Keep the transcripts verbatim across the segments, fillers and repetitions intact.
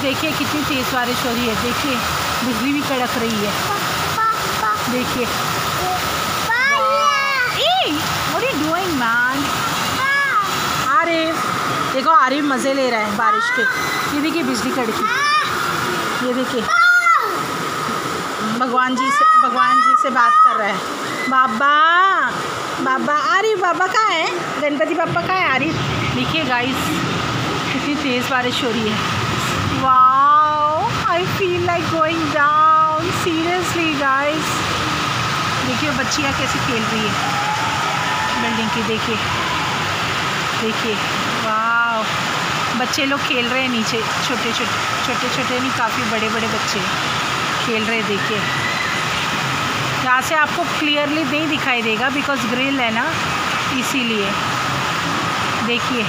देखिए कितनी तेज़ बारिश हो रही है, देखिए बिजली भी कड़क रही है, देखिए। What are you doing, man? Arif, देखो आरिफ मज़े ले रहा है बारिश के। ये देखिए बिजली कड़की, ये देखिए भगवान जी से भगवान जी से बात कर रहा है। बाबा बाबा आरिफ, बाबा कहाँ है? गणपति बाबा कहाँ है? आरिफ, देखिए गाइस कितनी तेज़ बारिश हो रही है। Wow, I feel like going down, seriously guys. देखिए बच्चियाँ कैसे खेल रही है बिल्डिंग की, देखिए देखिए वाओ, बच्चे लोग खेल रहे हैं नीचे, छोटे छोटे छोटे छोटे नहीं, काफ़ी बड़े बड़े बच्चे खेल रहे हैं। देखिए यहाँ से आपको क्लियरली नहीं दिखाई देगा बिकॉज ग्रिल है ना, इसीलिए। देखिए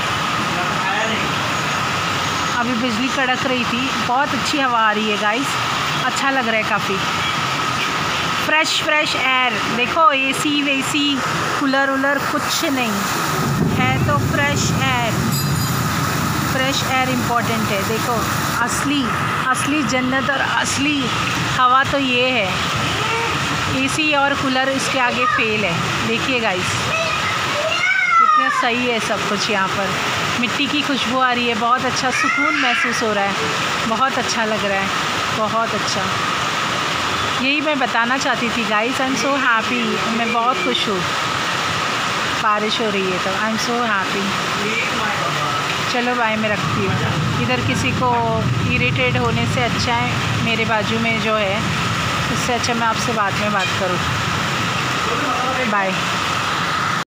अभी बिजली कड़क रही थी, बहुत अच्छी हवा आ रही है गाइस, अच्छा लग रहा है काफ़ी। फ्रेश फ्रेश एयर, देखो एसी वेसी कूलर वूलर कुछ नहीं है, तो fresh air, fresh air important है। देखो असली असली जन्नत और असली हवा तो ये है, एसी और कूलर इसके आगे फेल है। देखिए गाइस कितना सही है सब कुछ, यहाँ पर मिट्टी की खुशबू आ रही है, बहुत अच्छा सुकून महसूस हो रहा है, बहुत अच्छा लग रहा है, बहुत अच्छा। यही मैं बताना चाहती थी guys, I am so happy, मैं बहुत खुश हूँ। बारिश हो रही है तो आई एम सो हैप्पी। चलो बाय, मैं रखती हूँ। इधर किसी को इरिटेट होने से अच्छा है मेरे बाजू में जो है, इससे अच्छा मैं आपसे बाद में बात करूँ। बाय।